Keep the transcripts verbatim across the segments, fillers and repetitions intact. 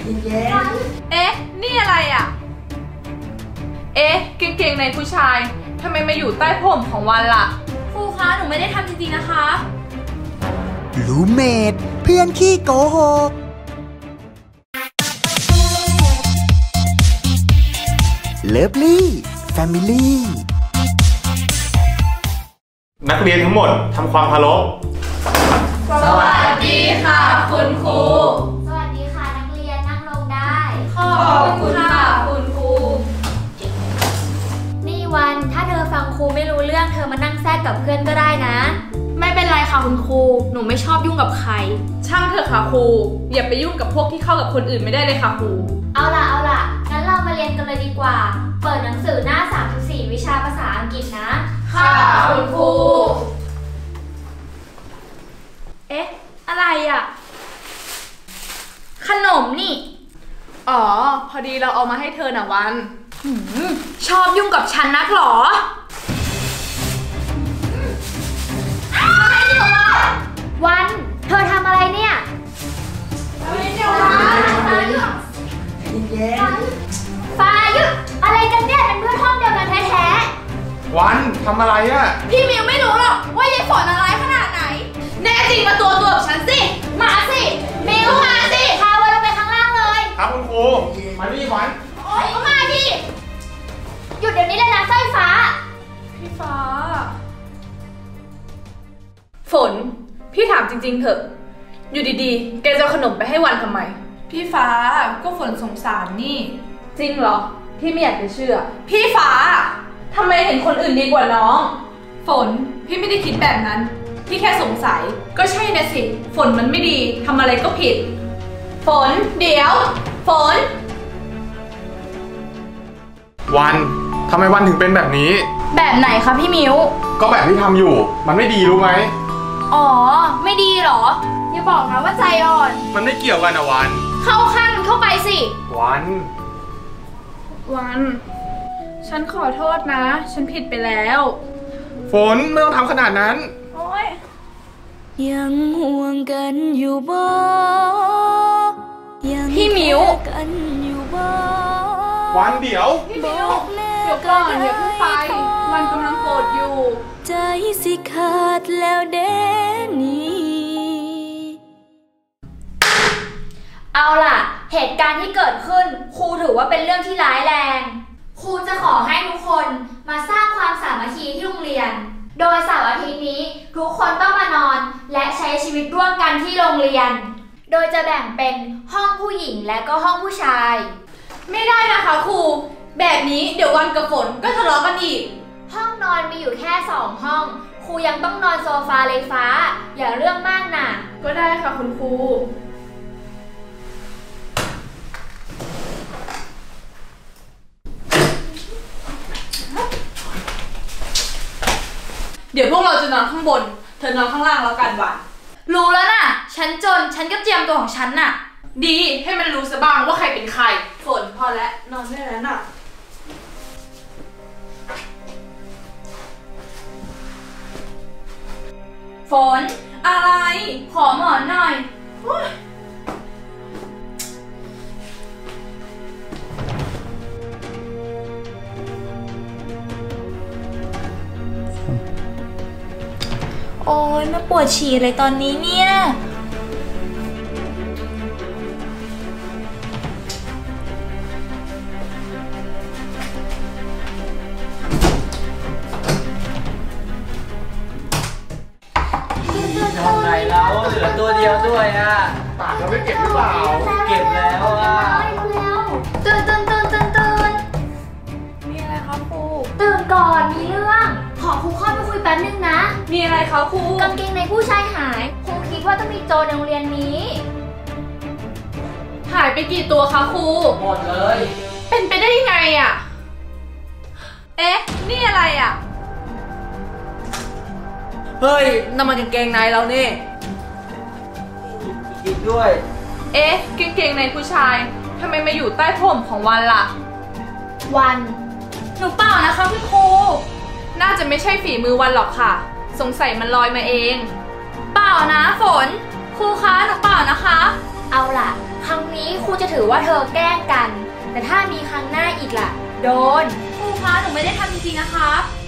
เย็นๆเอ๊ะนี่อะไรอ่ะเอ๊ะกางเกงในผู้ชายทำไมมาอยู่ใต้ผมของวันล่ะครูคะหนูไม่ได้ทำจริงๆนะคะรูเมทเพื่อนขี้โกหกเลิฟลี่แฟมิลี่นักเรียนทั้งหมดทำความเคารพสวัสดีค่ะคุณครูสวัสดีค่ะนักเรียนนั่งลงได้ขอบคุณค่ะคุณครูนี่วันถ้าเธอฟังครูไม่รู้เรื่องเธอมานั่งแทรกกับเพื่อนก็ได้นะไม่เป็นไรค่ะคุณครูหนูไม่ชอบยุ่งกับใครช่างเถอะค่ะครูอย่าไปยุ่งกับพวกที่เข้ากับคนอื่นไม่ได้เลยค่ะครูเอาล่ะเอาล่ะงั้นเรามาเรียนกันเลยดีกว่าเปิดหนังสือหน้าสามสิบสี่วิชาภาษาอังกฤษนะค่ะคุณครูเอ๊ะอะไรอ่ะขนมนี่อ๋อพอดีเราเอามาให้เธอน่ะวันชอบยุ่งกับฉันนักหรอวันเธอทำอะไรเนี่ยฟ้ายุอะไรกันเนี่ยเป็นเพื่อนห้องเดียวกันแท้ๆวันทำอะไรอะพี่มิวไม่รู้หรอกว่ายายฝนอะไรขนาดไหนแน่จริงมาตัวตัวกับฉันสิมาสิมิวมาสิพาวันลงไปข้างล่างเลยครับคุณครูมาดิวันโอ๊ยมาดิหยุดเดี๋ยวนี้เลยนะสร้อยฟ้าพี่ฟ้าฝนพี่ถามจริงๆเถอะอยู่ดีๆแกจะเอาขนมไปให้วันทำไมพี่ฟ้าก็ฝนสงสารนี่จริงเหรอพี่ไม่อยากจะเชื่อพี่ฟ้าทำไมเห็นคนอื่นดีกว่าน้องฝนพี่ไม่ได้คิดแบบนั้นพี่แค่สงสัยก็ใช่นะสิฝนมันไม่ดีทำอะไรก็ผิดฝนเดี๋ยวฝนวันทำไมวันถึงเป็นแบบนี้แบบไหนคะพี่มิวก็แบบที่ทำอยู่มันไม่ดีรู้ไหมอ๋อไม่ดีหรออย่าบอกนะว่าใจอ่อนมันไม่เกี่ยวกันนะวันเข้าข้างมันเข้าไปสิวันวันฉันขอโทษนะฉันผิดไปแล้วฝนไม่ต้องทำขนาดนั้นโอ๊ยยังห่วงกันอยู่บ่พี่มิวกันอยู่บ่วันเดี๋ยวพี่มิวเดี๋ยวก่อนอย่าเพิ่งไปวันกำลังโกรธอยู่ใจสิขาดแล้วเด้นี่เอาล่ะเหตุการณ์ที่เกิดขึ้นครูถือว่าเป็นเรื่องที่ร้ายแรงครูจะขอให้ทุกคนมาสร้างความสามัคคีที่โรงเรียนโดยเสาร์อาทิตย์นี้ทุกคนต้องมานอนและใช้ชีวิตร่วมกันที่โรงเรียนโดยจะแบ่งเป็นห้องผู้หญิงและก็ห้องผู้ชายไม่ได้นะคะครูแบบนี้เดี๋ยววันกับฝนก็ทะเลาะกันอีกห้องนอนมีอยู่แค่สองห้องครูยังต้องนอนโซฟาเลยฟ้าอย่าเรื่องมากนะก็ได้ค่ะคุณครูเดี๋ยวพวกเราจะนอนข้างบนเธอนอนข้างล่างแล้วกันวันรู้แล้วน่ะฉันจนฉันก็เตรียมตัวของฉันน่ะดีให้มันรู้ซะบ้างว่าใครเป็นใครฝนพอแล้วนอนได้แล้วน่ะฝนอะไรขอหมอนหน่อยโอ้ยมาปวดฉี่เลยตอนนี้เนี่ยทำไงแล้วเหลือตัวเดียวด้วยอ่ะปากเราไม่เก็บหรือเปล่าเก็บแล้วอ่ะตื่นตื่นตื่นตื่นตื่นมีอะไรคะครูตื่นก่อนมีเรื่องขอครูเข้าไปคุยแป๊บนึงนะมีอะไรคะครูกางเกงในผู้ชายหายครูคิดว่าต้องมีโจรในโรงเรียนนี้หายไปกี่ตัวคะครูหมดเลยเป็นไปได้ยังไงอ่ะเอ๊ะนี่อะไรอ่ะเฮ้ยน้ำมันกางเกงในเรานี่อีกด้วยเอ๊ะกางเกงในผู้ชายทำไมมาอยู่ใต้ผมของวันล่ะวันหนูเปล่านะคะคุณครูน่าจะไม่ใช่ฝีมือวันหรอกค่ะสงสัยมันลอยมาเองเปล่านะฝนครูคะหนูเปล่านะคะเอาล่ะครั้งนี้ครูจะถือว่าเธอแกล้งกันแต่ถ้ามีครั้งหน้าอีกล่ะโดนครูคะหนูไม่ได้ทำจริงๆนะคะ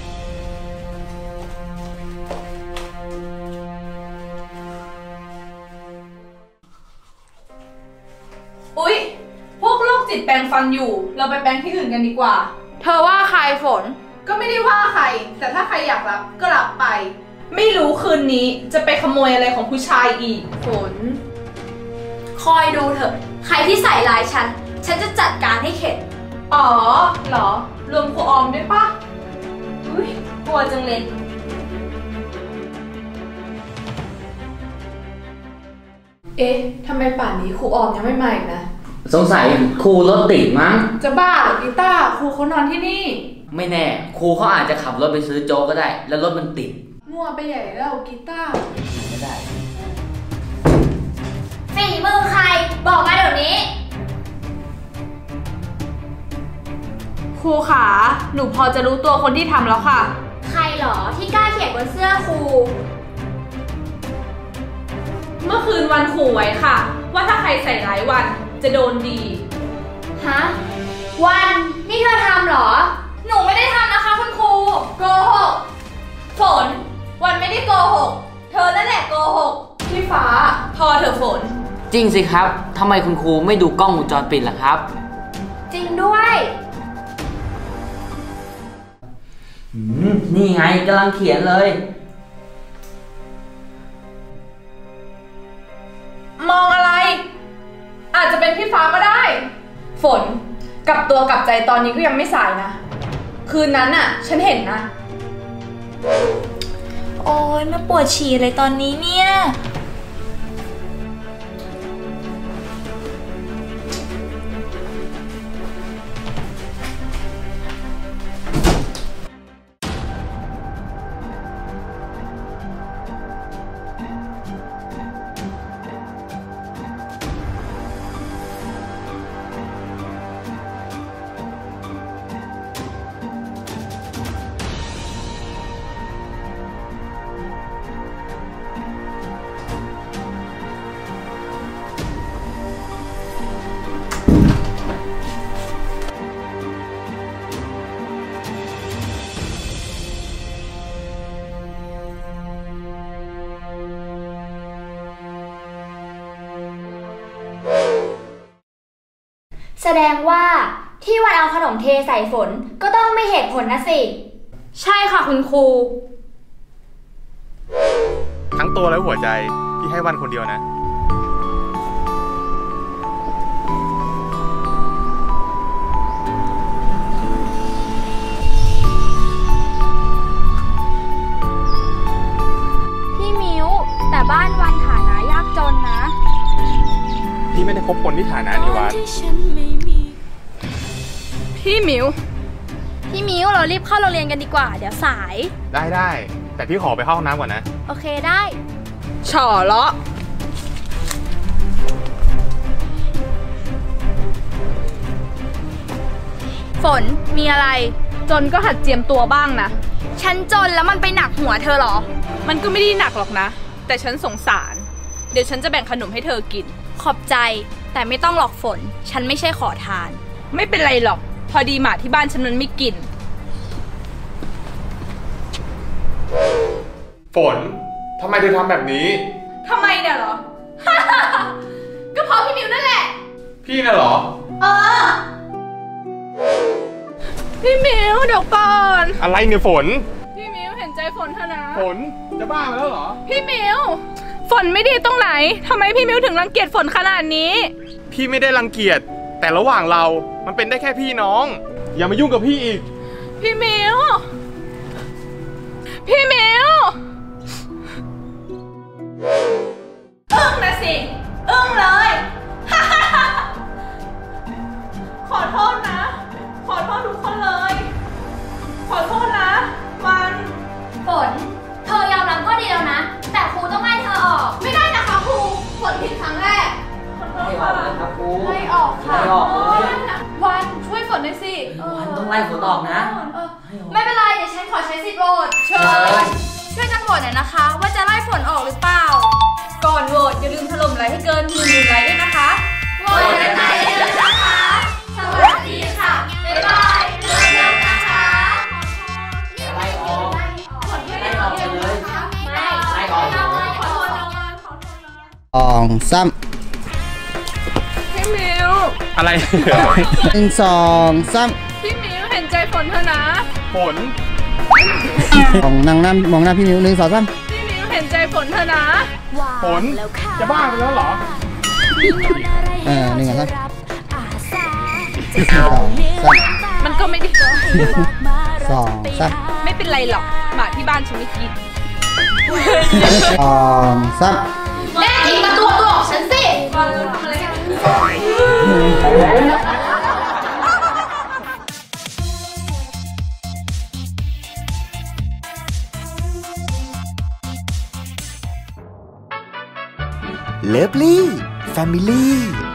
อุ๊ยพวกโรคจิตแปรงฟันอยู่เราไปแปรงที่อื่นกันดีกว่าเธอว่าใครฝนก็ไม่ได้ว่าใครแต่ถ้าใครอยากรับก็รับไปไม่รู้คืนนี้จะไปขโมยอะไรของผู้ชายอีกฝนคอยดูเถอะใครที่ใส่ร้ายฉันฉันจะจัดการให้เข็ดอ๋อเหรอรวมครูออมด้วยปะอุ๊ยกลัวจังเลยเอ๊ะทำไมป่านนี้ครูออมยังไม่มาอีกนะสงสัยครูรถติดมั้งจะบ้าเหรอกีตาร์ครูเขานอนที่นี่ไม่แน่ครูเขาอาจจะขับรถไปซื้อโจ๊กก็ได้แล้วรถมันติดมั่วไปใหญ่แล้วกีตาร์ไม่ได้ฝีมือใครบอกมาเดี๋ยวนี้ครูขาหนูพอจะรู้ตัวคนที่ทำแล้วค่ะใครหรอที่กล้าเขียนบนเสื้อครูเมื่อคืนวันขู่ไว้ค่ะว่าถ้าใครใส่ร้ายวันจะโดนดีฮะวันนี่เธอทำหรอหนูไม่ได้ทำนะคะคุณครูโกหกฝนวันไม่ได้โกหกเธอนั่นแหละโกหกพี่ฟ้าพอเถอะฝนจริงสิครับทำไมคุณครูไม่ดูกล้องวงจรปิดล่ะครับจริงด้วยนี่ไงกำลังเขียนเลยมองอะไรอาจจะเป็นพี่ฟ้าก็ได้ฝนกลับตัวกลับใจตอนนี้ก็ยังไม่สายนะคืนนั้นน่ะฉันเห็นนะโอ๊ยมาปวดฉี่เลยตอนนี้เนี่ยแสดงว่าที่วันเอาขนมเทใส่ฝนก็ต้องไม่เหตุผลนะสิใช่ค่ะคุณครูทั้งตัวและหัวใจพี่ให้วันคนเดียวนะพี่มิ้วแต่บ้านวันฐานะยากจนนะพี่ไม่ได้คบคนที่ฐานะนี่วันพี่มิวพี่มิวเรารีบเข้าโรงเรียนกันดีกว่าเดี๋ยวสายได้ได้แต่พี่ขอไปเข้าห้องน้ำก่อนนะโอเคได้ฉ่อเลาะฝนมีอะไรจนก็หัดเจียมตัวบ้างนะฉันจนแล้วมันไปหนักหัวเธอหรอมันก็ไม่ได้หนักหรอกนะแต่ฉันสงสารเดี๋ยวฉันจะแบ่งขนมให้เธอกินขอบใจแต่ไม่ต้องหลอกฝนฉันไม่ใช่ขอทานไม่เป็นไรหรอกพอดีหมาที่บ้านฉันมันไม่กินฝนทำไมเธอทำแบบนี้ทำไมเนี่ยเหรอ ก็เพราะพี่มิวนั่นแหละพี่น่ะเหรอเออพี่มิวเดี๋ยวก่อนอะไรเนี่ยฝนพี่มิวเห็นใจฝนเถอะนะฝนจะบ้าไปแล้วเหรอพี่มิวฝนไม่ดีตรงไหนทำไมพี่มิวถึงรังเกียจฝนขนาดนี้พี่ไม่ได้รังเกียจแต่ระหว่างเรามันเป็นได้แค่พี่น้องอย่ามายุ่งกับพี่อีกพี่มิวพี่มิวอึ้งนะสิอึ้งเลยขอโทษนะขอโทษทุกคนเลยขอโทษนะวันฝนเธอยอมรับก็ดีแล้วนะแต่ครูต้องไล่เธอออกไม่ได้นะคะครูฝนผิดครั้งแรกไม่ออกเลยครับครูไล่ออกค่ะไล่ออกเลยวันช่วยฝนหน่อยสิวันต้องไล่ฝนออกนะไม่เป็นไรเดี๋ยวฉันขอใช้สิทธิ์โหวตเชิญช่วยกันโหวตหน่อยนะคะว่าจะไล่ฝนออกหรือเปล่าก่อนโหวตอย่าลืมถล่มไลค์ให้เกินหนึ่งหมื่นไลค์ด้วยนะคะวสองสามพี่มิวอะไรหนึ่งสองสามพี่มิวเห็นใจฝนเถอะนะฝนมองนั่งหน้ามองหน้าพี่มิวหนึ่งสองสามพี่มิวเห็นใจฝนเถอะนะฝน จะบ้าไปแล้วเหรอเออหนึ่งสองสามสองสามมันก็ไม่ได้สองสามไม่เป็นไรหรอกหมาที่บ้านฉันไม่กินสองสามแน่จริงมาตัวตัวออกฉันสิเลิฟลี่แฟมิลี่